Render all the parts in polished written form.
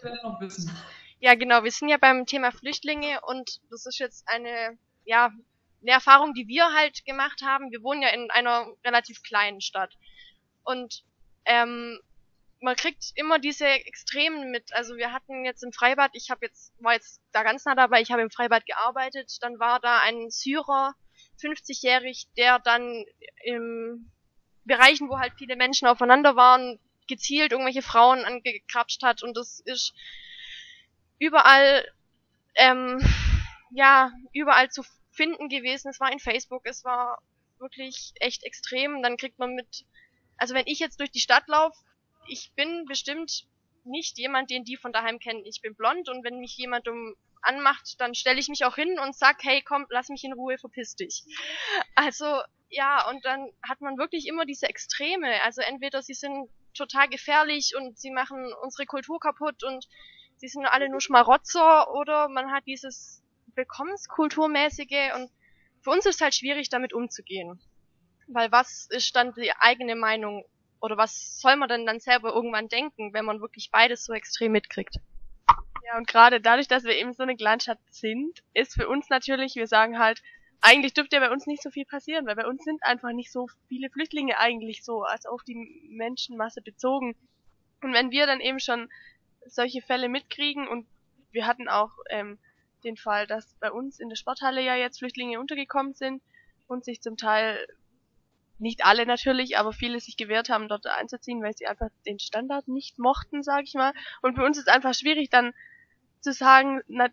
gerne noch wissen. Ja, genau. Wir sind ja beim Thema Flüchtlinge und das ist jetzt ja, eine Erfahrung, die wir halt gemacht haben. Wir wohnen ja in einer relativ kleinen Stadt und ähm, man kriegt immer diese Extremen mit. Also wir hatten jetzt im Freibad, war jetzt da ganz nah dabei, ich habe im Freibad gearbeitet, dann war da ein Syrer, 50-jährig, der dann im Bereichen, wo halt viele Menschen aufeinander waren, gezielt irgendwelche Frauen angekrapscht hat und das ist überall, ähm, ja, überall zu finden gewesen. Es war in Facebook, es war wirklich echt extrem. Dann kriegt man mit, also wenn ich jetzt durch die Stadt laufe, ich bin bestimmt nicht jemand, den die von daheim kennen. Ich bin blond und wenn mich jemand anmacht, dann stelle ich mich auch hin und sag, hey, komm, lass mich in Ruhe, verpiss dich. Also, ja, und dann hat man wirklich immer diese Extreme. Also entweder sie sind total gefährlich und sie machen unsere Kultur kaputt und sie sind alle nur Schmarotzer oder man hat dieses Willkommenskulturmäßige und für uns ist es halt schwierig, damit umzugehen. Weil was ist dann die eigene Meinung oder was soll man denn dann selber irgendwann denken, wenn man wirklich beides so extrem mitkriegt? Ja, und gerade dadurch, dass wir eben so eine Kleinstadt sind, ist für uns natürlich, wir sagen halt, eigentlich dürfte ja bei uns nicht so viel passieren, weil bei uns sind einfach nicht so viele Flüchtlinge eigentlich so, als auf die Menschenmasse bezogen. Und wenn wir dann eben schon solche Fälle mitkriegen und wir hatten auch den Fall, dass bei uns in der Sporthalle ja jetzt Flüchtlinge untergekommen sind und sich zum Teil, nicht alle natürlich, aber viele sich gewehrt haben, dort einzuziehen, weil sie einfach den Standard nicht mochten, sag ich mal. Und für uns ist einfach schwierig dann zu sagen, na,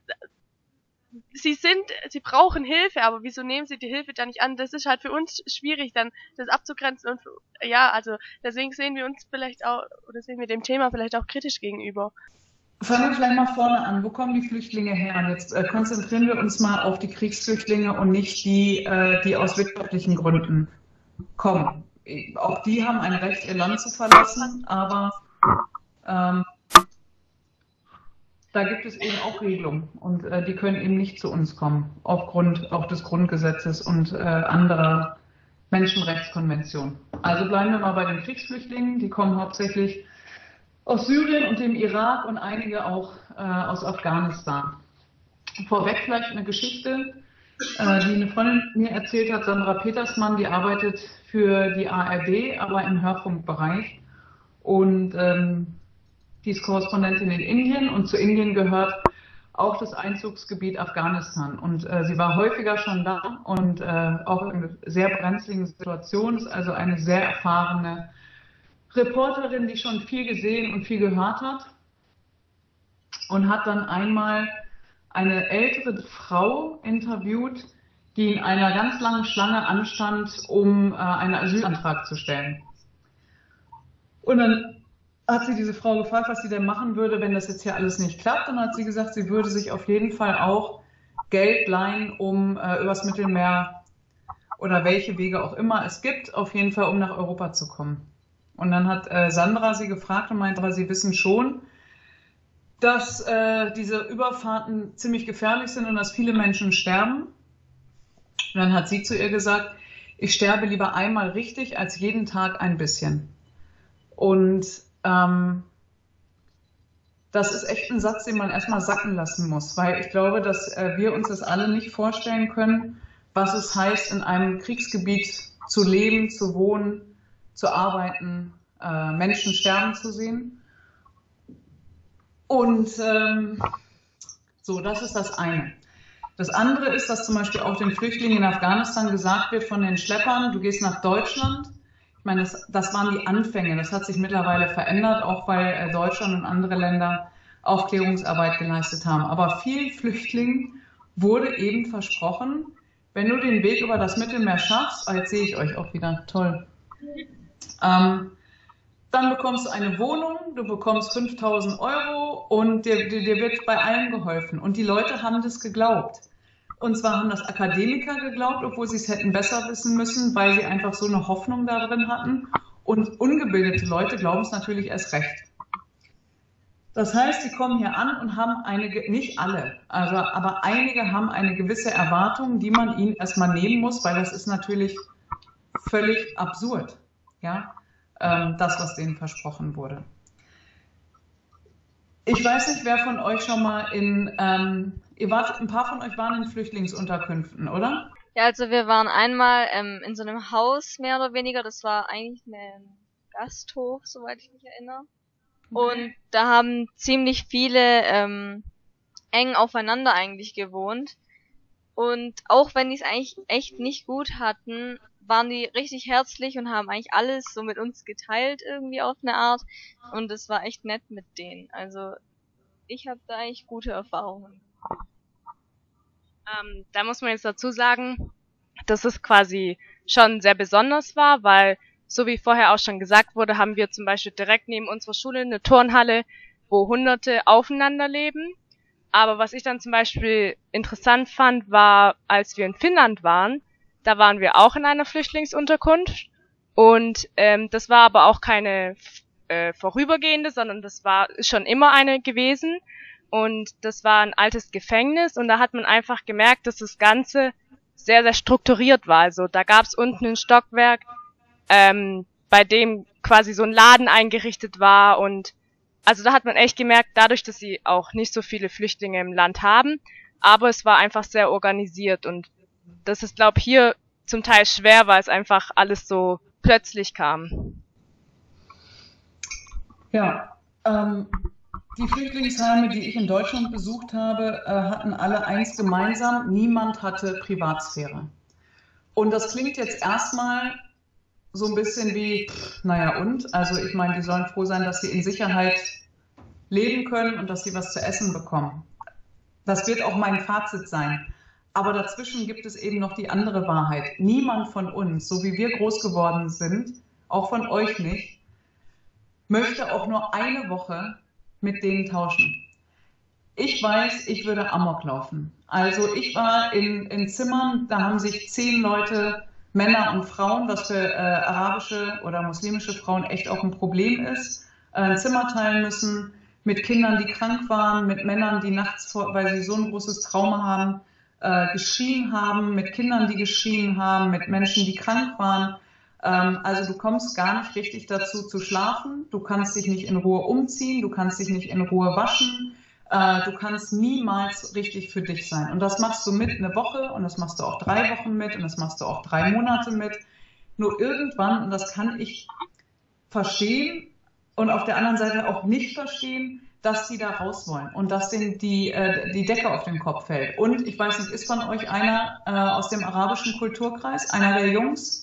sie brauchen Hilfe, aber wieso nehmen sie die Hilfe da nicht an? Das ist halt für uns schwierig, dann das abzugrenzen und ja, also deswegen sehen wir uns vielleicht auch, oder sehen wir dem Thema vielleicht auch kritisch gegenüber. Fangen wir vielleicht mal vorne an. Wo kommen die Flüchtlinge her? Und jetzt konzentrieren wir uns mal auf die Kriegsflüchtlinge und nicht die, die aus wirtschaftlichen Gründen kommen. Auch die haben ein Recht, ihr Land zu verlassen, aber da gibt es eben auch Regelungen und die können eben nicht zu uns kommen, aufgrund auch des Grundgesetzes und anderer Menschenrechtskonventionen. Also bleiben wir mal bei den Kriegsflüchtlingen, die kommen hauptsächlich aus Syrien und dem Irak und einige auch aus Afghanistan. Vorweg vielleicht eine Geschichte, die eine Freundin mir erzählt hat, Sandra Petersmann, die arbeitet für die ARD, aber im Hörfunkbereich und die ist Korrespondentin in Indien und zu Indien gehört auch das Einzugsgebiet Afghanistan. Und sie war häufiger schon da und auch in einer sehr brenzligen Situation, ist also eine sehr erfahrene Reporterin, die schon viel gesehen und viel gehört hat und hat dann einmal eine ältere Frau interviewt, die in einer ganz langen Schlange anstand, um einen Asylantrag zu stellen. Und dann hat sie diese Frau gefragt, was sie denn machen würde, wenn das jetzt hier alles nicht klappt. Und dann hat sie gesagt, sie würde sich auf jeden Fall auch Geld leihen, um übers Mittelmeer oder welche Wege auch immer es gibt, auf jeden Fall, um nach Europa zu kommen. Und dann hat Sandra sie gefragt und meinte, aber sie wissen schon, dass diese Überfahrten ziemlich gefährlich sind und dass viele Menschen sterben. Und dann hat sie zu ihr gesagt, ich sterbe lieber einmal richtig, als jeden Tag ein bisschen. Und das ist echt ein Satz, den man erstmal sacken lassen muss, weil ich glaube, dass wir uns das alle nicht vorstellen können, was es heißt, in einem Kriegsgebiet zu leben, zu wohnen, zu arbeiten, Menschen sterben zu sehen. Und so, das ist das eine. Das andere ist, dass zum Beispiel auch den Flüchtlingen in Afghanistan gesagt wird von den Schleppern, du gehst nach Deutschland. Ich meine, das waren die Anfänge. Das hat sich mittlerweile verändert, auch weil Deutschland und andere Länder Aufklärungsarbeit geleistet haben. Aber vielen Flüchtlingen wurde eben versprochen, wenn du den Weg über das Mittelmeer schaffst, jetzt sehe ich euch auch wieder, toll, dann bekommst du eine Wohnung, du bekommst 5.000 Euro und dir wird bei allem geholfen. Und die Leute haben das geglaubt. Und zwar haben das Akademiker geglaubt, obwohl sie es hätten besser wissen müssen, weil sie einfach so eine Hoffnung da drin hatten. Und ungebildete Leute glauben es natürlich erst recht. Das heißt, sie kommen hier an und haben nicht alle, aber einige haben eine gewisse Erwartung, die man ihnen erstmal nehmen muss, weil das ist natürlich völlig absurd, ja, das, was denen versprochen wurde. Ich weiß nicht, wer von euch schon mal ein paar von euch waren in Flüchtlingsunterkünften, oder? Ja, also wir waren einmal in so einem Haus, mehr oder weniger. Das war eigentlich ein Gasthof, soweit ich mich erinnere. Und da haben ziemlich viele eng aufeinander eigentlich gewohnt. Und auch wenn die es eigentlich echt nicht gut hatten, waren die richtig herzlich und haben eigentlich alles so mit uns geteilt irgendwie auf eine Art. Und es war echt nett mit denen. Also ich habe da eigentlich gute Erfahrungen. Da muss man jetzt dazu sagen, dass es quasi schon sehr besonders war, weil, so wie vorher auch schon gesagt wurde, haben wir zum Beispiel direkt neben unserer Schule eine Turnhalle, wo Hunderte aufeinander leben. Aber was ich dann zum Beispiel interessant fand, war, als wir in Finnland waren, da waren wir auch in einer Flüchtlingsunterkunft und das war aber auch keine vorübergehende, sondern ist schon immer eine gewesen. Und das war ein altes Gefängnis und da hat man einfach gemerkt, dass das Ganze sehr, sehr strukturiert war. Also da gab es unten ein Stockwerk, bei dem quasi so ein Laden eingerichtet war und also da hat man echt gemerkt, dadurch, dass sie auch nicht so viele Flüchtlinge im Land haben, aber es war einfach sehr organisiert und das ist, glaube ich, hier zum Teil schwer, weil es einfach alles so plötzlich kam. Ja, die Flüchtlingsheime, die ich in Deutschland besucht habe, hatten alle eins gemeinsam: Niemand hatte Privatsphäre. Und das klingt jetzt erstmal so ein bisschen wie, naja und? Also ich meine, die sollen froh sein, dass sie in Sicherheit leben können und dass sie was zu essen bekommen. Das wird auch mein Fazit sein. Aber dazwischen gibt es eben noch die andere Wahrheit. Niemand von uns, so wie wir groß geworden sind, auch von euch nicht, möchte auch nur eine Woche mit denen tauschen. Ich weiß, ich würde Amok laufen. Also ich war in Zimmern, da haben sich 10 Leute, Männer und Frauen, was für arabische oder muslimische Frauen echt auch ein Problem ist, ein Zimmer teilen müssen, mit Kindern, die krank waren, mit Männern, die nachts, weil sie so ein großes Trauma haben, geschrien haben, mit Kindern, die geschrien haben, mit Menschen, die krank waren. Also du kommst gar nicht richtig dazu zu schlafen, du kannst dich nicht in Ruhe umziehen, du kannst dich nicht in Ruhe waschen, du kannst niemals richtig für dich sein. Und das machst du mit eine Woche und das machst du auch 3 Wochen mit und das machst du auch 3 Monate mit. Nur irgendwann, und das kann ich verstehen und auf der anderen Seite auch nicht verstehen, dass die da raus wollen und dass denen die Decke auf den Kopf fällt. Und ich weiß nicht, ist von euch einer aus dem arabischen Kulturkreis, einer der Jungs?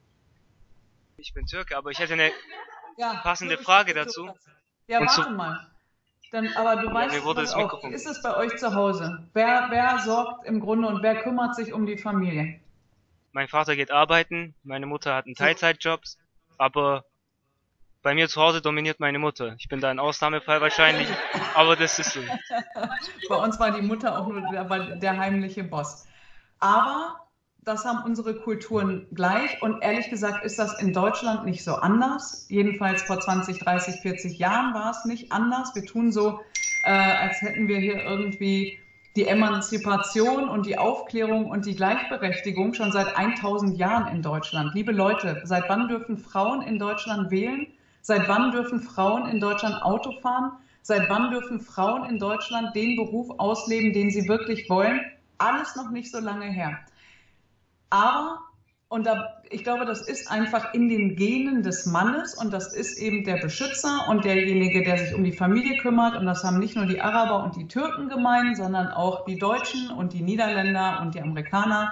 Ich bin Türke, aber ich hätte eine Ja, passende Frage dazu. Ja, Und warte mal. Aber du weißt, mir wurde pass das auf, Mikrofon. wie ist es bei euch zu Hause? Wer sorgt im Grunde und wer kümmert sich um die Familie? Mein Vater geht arbeiten, meine Mutter hat einen Teilzeitjob, aber bei mir zu Hause dominiert meine Mutter. Ich bin da ein Ausnahmefall wahrscheinlich, aber das ist so. Bei uns war die Mutter auch nur der heimliche Boss. Aber das haben unsere Kulturen gleich und ehrlich gesagt ist das in Deutschland nicht so anders. Jedenfalls vor 20, 30, 40 Jahren war es nicht anders. Wir tun so, als hätten wir hier irgendwie die Emanzipation und die Aufklärung und die Gleichberechtigung schon seit 1000 Jahren in Deutschland. Liebe Leute, seit wann dürfen Frauen in Deutschland wählen? Seit wann dürfen Frauen in Deutschland Auto fahren? Seit wann dürfen Frauen in Deutschland den Beruf ausleben, den sie wirklich wollen? Alles noch nicht so lange her. Aber, ich glaube, das ist einfach in den Genen des Mannes und das ist eben der Beschützer und derjenige, der sich um die Familie kümmert. Und das haben nicht nur die Araber und die Türken gemein, sondern auch die Deutschen und die Niederländer und die Amerikaner.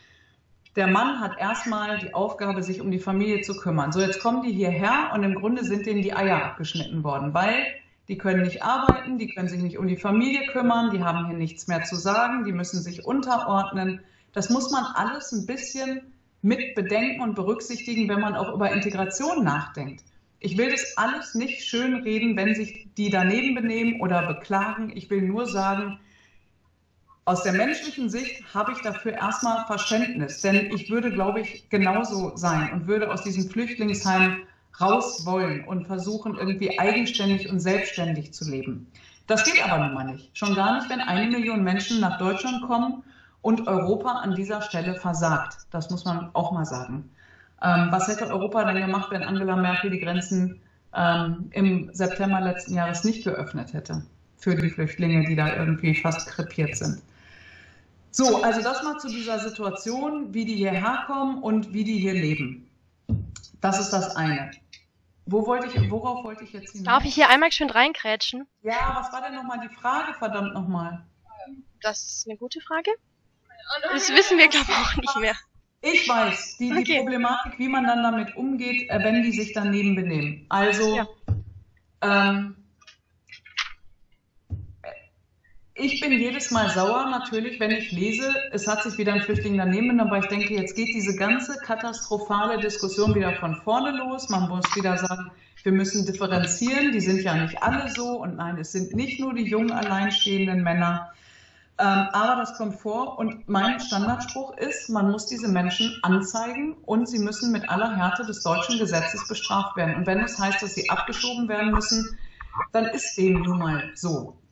Der Mann hat erstmal die Aufgabe, sich um die Familie zu kümmern. So, jetzt kommen die hierher und im Grunde sind denen die Eier abgeschnitten worden, weil die können nicht arbeiten, die können sich nicht um die Familie kümmern, die haben hier nichts mehr zu sagen, die müssen sich unterordnen. Das muss man alles ein bisschen mit bedenken und berücksichtigen, wenn man auch über Integration nachdenkt. Ich will das alles nicht schönreden, wenn sich die daneben benehmen oder beklagen. Ich will nur sagen, aus der menschlichen Sicht habe ich dafür erstmal Verständnis, denn ich würde, glaube ich, genauso sein und würde aus diesem Flüchtlingsheim raus wollen und versuchen, irgendwie eigenständig und selbstständig zu leben. Das geht aber nun mal nicht. Schon gar nicht, wenn 1 Million Menschen nach Deutschland kommen und Europa an dieser Stelle versagt. Das muss man auch mal sagen. Was hätte Europa dann gemacht, wenn Angela Merkel die Grenzen im September letzten Jahres nicht geöffnet hätte? für die Flüchtlinge, die da irgendwie fast krepiert sind. So, also das mal zu dieser Situation, wie die hierher kommen und wie die hier leben. Das ist das eine. Worauf wollte ich jetzt hinaus? Darf ich hier einmal schön reinkrätschen? Ja, was war denn nochmal die Frage, verdammt nochmal? Das ist eine gute Frage. Das wissen wir, glaube ich, auch nicht mehr. Ich weiß, die Okay. Problematik, wie man dann damit umgeht, wenn die sich daneben benehmen. Also, ich bin jedes Mal sauer natürlich, wenn ich lese, es hat sich wieder ein Flüchtling daneben benommen, aber ich denke, jetzt geht diese ganze katastrophale Diskussion wieder von vorne los. Man muss wieder sagen, wir müssen differenzieren, die sind ja nicht alle so und nein, es sind nicht nur die jungen, alleinstehenden Männer. Aber das kommt vor und mein Standardspruch ist, man muss diese Menschen anzeigen und sie müssen mit aller Härte des deutschen Gesetzes bestraft werden. Und wenn es heißt, dass sie abgeschoben werden müssen, dann ist dem nun mal so.